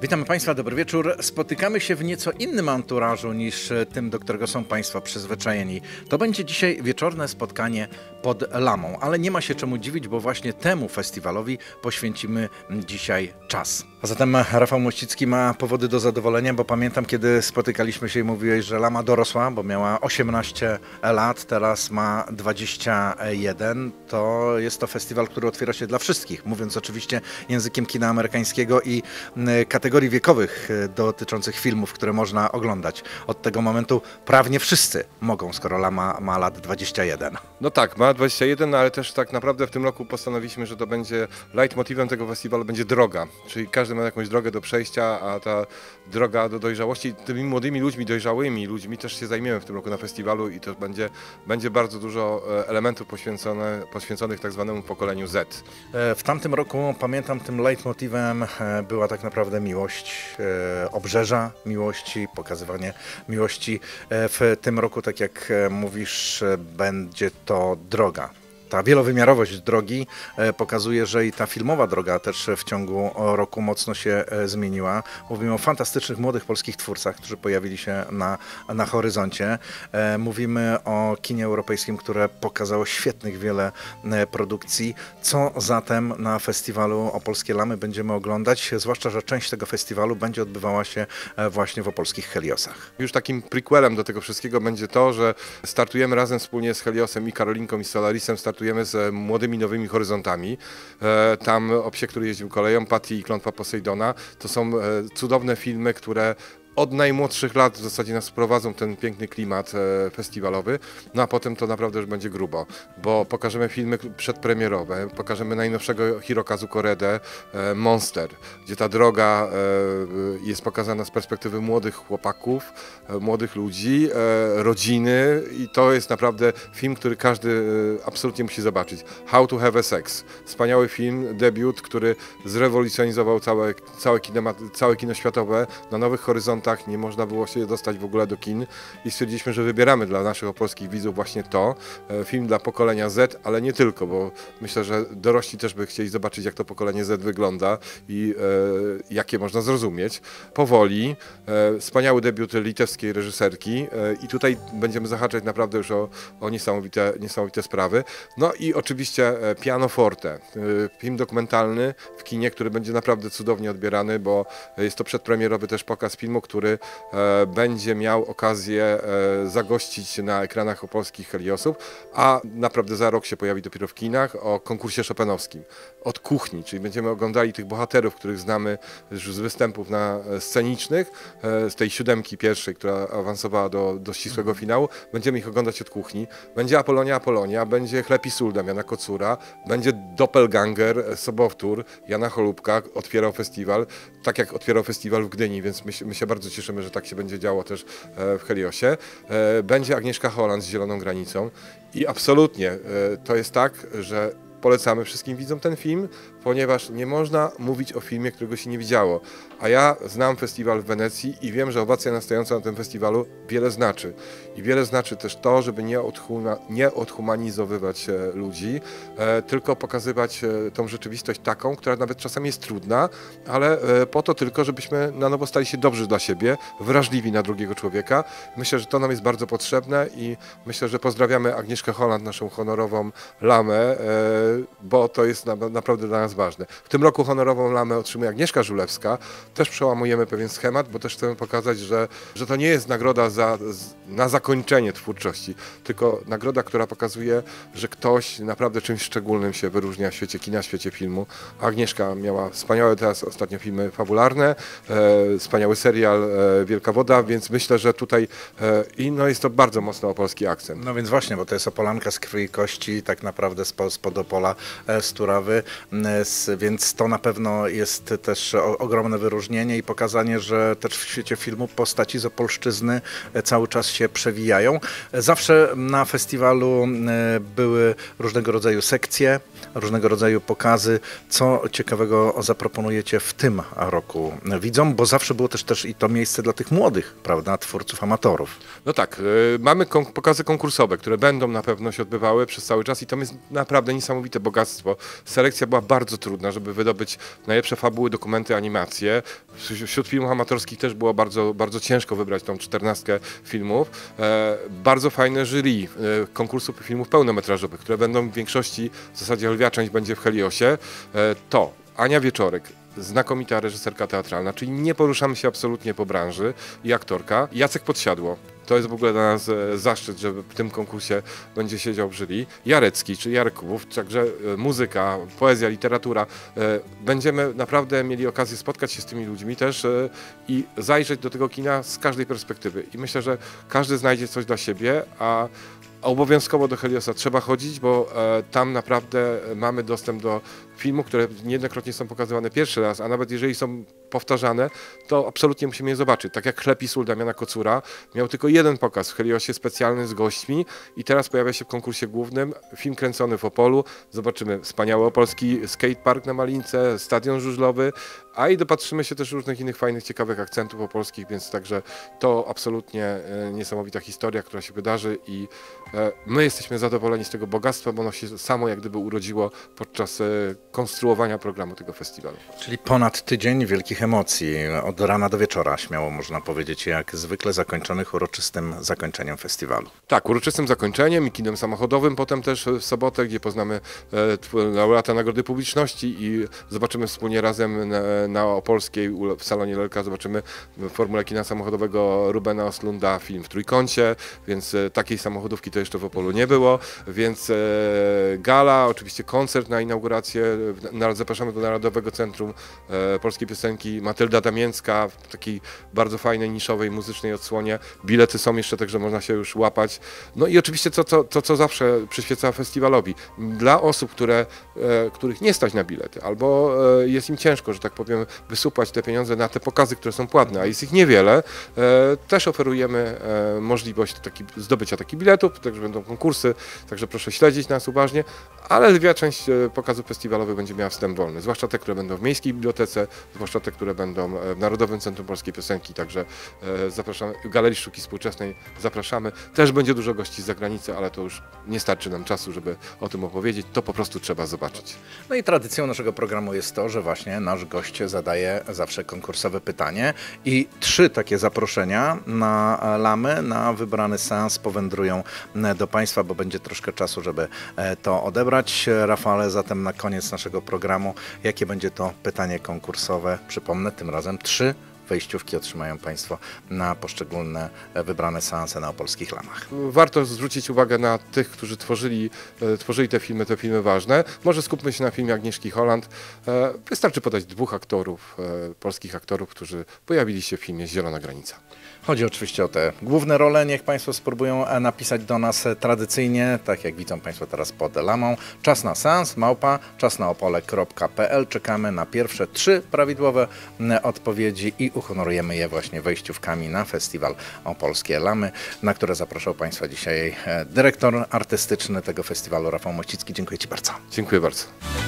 Witamy Państwa, dobry wieczór. Spotykamy się w nieco innym anturażu niż tym, do którego są Państwo przyzwyczajeni. To będzie dzisiaj wieczorne spotkanie pod Lamą, ale nie ma się czemu dziwić, bo właśnie temu festiwalowi poświęcimy dzisiaj czas. A zatem Rafał Mościcki ma powody do zadowolenia, bo pamiętam, kiedy spotykaliśmy się i mówiłeś, że Lama dorosła, bo miała 18 lat, teraz ma 21. To jest to festiwal, który otwiera się dla wszystkich, mówiąc oczywiście językiem kina amerykańskiego i kategorii wiekowych dotyczących filmów, które można oglądać. Od tego momentu prawnie wszyscy mogą, skoro Lama ma lat 21. No tak, ma 21, ale też tak naprawdę w tym roku postanowiliśmy, że to będzie leitmotivem tego festiwalu będzie droga, czyli każdy ma jakąś drogę do przejścia, a ta droga do dojrzałości, tymi młodymi ludźmi, dojrzałymi ludźmi też się zajmiemy w tym roku na festiwalu i to będzie bardzo dużo elementów poświęconych tak zwanemu pokoleniu Z. W tamtym roku, pamiętam, tym leitmotivem była tak naprawdę miłość, obrzeża miłości, pokazywanie miłości. W tym roku, tak jak mówisz, będzie to droga. Ta wielowymiarowość drogi pokazuje, że i ta filmowa droga też w ciągu roku mocno się zmieniła. Mówimy o fantastycznych młodych polskich twórcach, którzy pojawili się na horyzoncie. Mówimy o kinie europejskim, które pokazało świetnych wiele produkcji. Co zatem na festiwalu Opolskie Lamy będziemy oglądać? Zwłaszcza, że część tego festiwalu będzie odbywała się właśnie w opolskich Heliosach. Już takim prequelem do tego wszystkiego będzie to, że startujemy razem wspólnie z Heliosem i Karolinką i Solarisem, startujemy z Młodymi Nowymi Horyzontami. Tam o psie, który jeździł koleją, Patty i Klątwa Posejdona. To są cudowne filmy, które od najmłodszych lat w zasadzie nas wprowadzą ten piękny klimat festiwalowy, no a potem to naprawdę już będzie grubo, bo pokażemy filmy przedpremierowe, pokażemy najnowszego Hirokazu Koredę, Monster, gdzie ta droga jest pokazana z perspektywy młodych chłopaków, młodych ludzi, rodziny i to jest naprawdę film, który każdy absolutnie musi zobaczyć. How to have a sex. Wspaniały film, debiut, który zrewolucjonizował całe kino światowe na nowych horyzontach. Nie można było się dostać w ogóle do kin i stwierdziliśmy, że wybieramy dla naszych opolskich widzów właśnie to. Film dla pokolenia Z, ale nie tylko, bo myślę, że dorośli też by chcieli zobaczyć, jak to pokolenie Z wygląda i jakie można zrozumieć. Powoli, wspaniały debiut litewskiej reżyserki i tutaj będziemy zahaczać naprawdę już o niesamowite sprawy. No i oczywiście Pianoforte, film dokumentalny w kinie, który będzie naprawdę cudownie odbierany, bo jest to przedpremierowy też pokaz filmu, który będzie miał okazję zagościć na ekranach opolskich Heliosów, a naprawdę za rok się pojawi dopiero w kinach, o konkursie chopinowskim. Od kuchni, czyli będziemy oglądali tych bohaterów, których znamy już z występów scenicznych, z tej siódemki pierwszej, która awansowała do ścisłego finału. Będziemy ich oglądać od kuchni. Będzie Apolonia, będzie Chleb i sól Damiana Kocura, będzie Doppelganger, Sobowtór Jana Cholubka, otwierał festiwal, tak jak otwierał festiwal w Gdyni, więc my się bardzo cieszymy, że tak się będzie działo też w Heliosie. Będzie Agnieszka Holland z Zieloną granicą i absolutnie to jest tak, że polecamy wszystkim widzom ten film, ponieważ nie można mówić o filmie, którego się nie widziało. A ja znam festiwal w Wenecji i wiem, że owacja nastojąca na tym festiwalu wiele znaczy. I wiele znaczy też to, żeby nie odhumanizowywać ludzi, tylko pokazywać tą rzeczywistość taką, która nawet czasami jest trudna, ale po to tylko, żebyśmy na nowo stali się dobrzy dla siebie, wrażliwi na drugiego człowieka. Myślę, że to nam jest bardzo potrzebne i myślę, że pozdrawiamy Agnieszkę Holland, naszą honorową lamę, bo to jest naprawdę dla nas ważne. W tym roku honorową lamę otrzymuje Agnieszka Żulewska. Też przełamujemy pewien schemat, bo też chcemy pokazać, że to nie jest nagroda na zakończenie twórczości, tylko nagroda, która pokazuje, że ktoś naprawdę czymś szczególnym się wyróżnia w świecie kina, w świecie filmu. Agnieszka miała wspaniałe teraz ostatnio filmy fabularne, wspaniały serial Wielka Woda, więc myślę, że tutaj jest to bardzo mocno opolski akcent. No więc właśnie, bo to jest Opolanka z krwi i kości, tak naprawdę spod Opola, z Turawy, więc to na pewno jest też ogromne wyróżnienie i pokazanie, że też w świecie filmu postaci z Opolszczyzny cały czas się przewijają. Zawsze na festiwalu były różnego rodzaju sekcje różnego rodzaju pokazy. Co ciekawego zaproponujecie w tym roku widzom? Bo zawsze było też i to miejsce dla tych młodych, prawda, twórców, amatorów. No tak, mamy pokazy konkursowe, które będą na pewno się odbywały przez cały czas i to jest naprawdę niesamowite bogactwo. Selekcja była bardzo trudna, żeby wydobyć najlepsze fabuły, dokumenty, animacje. Wśród filmów amatorskich też było bardzo, bardzo ciężko wybrać tą 14 filmów. Bardzo fajne jury konkursu filmów pełnometrażowych, które będą w większości, w zasadzie lwia część będzie w Heliosie. To Ania Wieczorek, znakomita reżyserka teatralna, czyli nie poruszamy się absolutnie po branży, i aktorka. Jacek Podsiadło. To jest w ogóle dla nas zaszczyt, że w tym konkursie będzie siedział w jury. Jarecki, czy Jarek Kubów, także muzyka, poezja, literatura. Będziemy naprawdę mieli okazję spotkać się z tymi ludźmi też i zajrzeć do tego kina z każdej perspektywy. I myślę, że każdy znajdzie coś dla siebie, a obowiązkowo do Heliosa trzeba chodzić, bo tam naprawdę mamy dostęp do filmów, które niejednokrotnie są pokazywane pierwszy raz, a nawet jeżeli są powtarzane, to absolutnie musimy je zobaczyć. Tak jak Chleb i sól Damiana Kocura miał tylko jeden pokaz w Heliosie specjalny z gośćmi i teraz pojawia się w konkursie głównym film kręcony w Opolu. Zobaczymy wspaniały opolski skatepark na Malince, stadion żużlowy, a i dopatrzymy się też różnych innych fajnych, ciekawych akcentów opolskich, więc także to absolutnie niesamowita historia, która się wydarzy i my jesteśmy zadowoleni z tego bogactwa, bo ono się samo jak gdyby urodziło podczas konstruowania programu tego festiwalu. Czyli ponad tydzień wielkich emocji, od rana do wieczora, śmiało można powiedzieć, jak zwykle zakończonych uroczystym zakończeniem festiwalu. Tak, uroczystym zakończeniem i kinem samochodowym, potem też w sobotę, gdzie poznamy laureata Nagrody Publiczności i zobaczymy wspólnie razem na Opolskiej w salonie Lelka, zobaczymy w formule kina samochodowego Rubena Oslunda film w Trójkącie, więc takiej samochodówki to jeszcze w Opolu nie było, więc gala, oczywiście koncert na inaugurację, zapraszamy do Narodowego Centrum Polskiej Piosenki, Matylda Damięcka w takiej bardzo fajnej, niszowej, muzycznej odsłonie. Bilety są jeszcze, także można się już łapać. No i oczywiście to, co zawsze przyświeca festiwalowi. Dla osób, których nie stać na bilety, albo jest im ciężko, że tak powiem, wysupłać te pieniądze na te pokazy, które są płatne, a jest ich niewiele, też oferujemy możliwość zdobycia takich biletów, także będą konkursy, także proszę śledzić nas uważnie, ale lwia część pokazów festiwalowych będzie miała wstęp wolny, zwłaszcza te, które będą w Miejskiej Bibliotece, zwłaszcza te, które będą w Narodowym Centrum Polskiej Piosenki, także zapraszamy, w Galerii Sztuki Współczesnej zapraszamy. Też będzie dużo gości z zagranicy, ale to już nie starczy nam czasu, żeby o tym opowiedzieć, to po prostu trzeba zobaczyć. No i tradycją naszego programu jest to, że właśnie nasz gość zadaje zawsze konkursowe pytanie i 3 takie zaproszenia na Lamy, na wybrany seans powędrują do Państwa, bo będzie troszkę czasu, żeby to odebrać. Rafale, zatem na koniec naszego programu, jakie będzie to pytanie konkursowe? Przypomnę, tym razem 3 wejściówki otrzymają Państwo na poszczególne wybrane seanse na opolskich Lamach. Warto zwrócić uwagę na tych, którzy tworzyli te filmy ważne. Może skupmy się na filmie Agnieszki Holland. Wystarczy podać 2 aktorów, polskich aktorów, którzy pojawili się w filmie Zielona Granica. Chodzi oczywiście o te główne role. Niech Państwo spróbują napisać do nas tradycyjnie, tak jak widzą Państwo teraz pod lamą. Czas na seans, @czasnaopole.pl. Czekamy na pierwsze 3 prawidłowe odpowiedzi i uhonorujemy je właśnie wejściówkami na festiwal Opolskie Lamy, na które zapraszał Państwa dzisiaj dyrektor artystyczny tego festiwalu, Rafał Mościcki. Dziękuję Ci bardzo. Dziękuję bardzo.